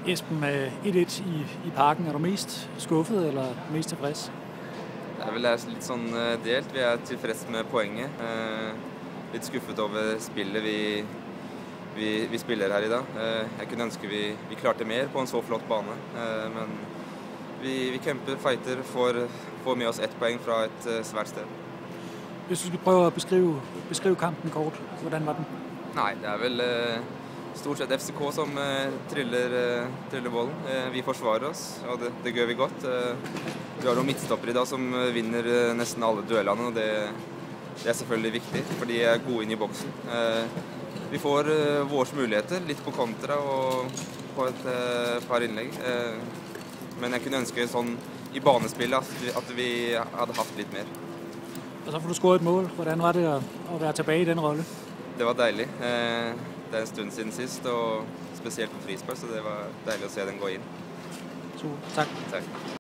Esben, 1-1 i Parken. Er du mest skuffet eller mest tilfreds? Det er vel litt sånn delt. Vi er tilfreds med poenget. Litt skuffet over spillet vi spiller her i dag. Jeg kunne ønske vi klarte mer på en så flott bane. Men vi kjemper, fighter, får med oss 1 poeng fra et svært sted. Hvis du skulle prøve å beskrive kampen kort, hvordan var den? Nei, det er vel stort sett FCK som triller bollen. Vi forsvarer oss, og det gjør vi godt. Vi har noen midtstoppere i dag som vinner nesten alle duellene, og det er selvfølgelig viktig, for de er gode inn i boksen. Vi får våre muligheter, litt på kontra og på et par innlegg. Men jeg kunne ønske sånn i banespillet at vi hadde hatt litt mer. Og så får du skåret et mål. Hvordan var det å være tilbake i den rolle? Det var deilig. Det er en stund siden sist, og spesielt på frispark, så det var deilig å se den gå inn. Så, takk. Takk.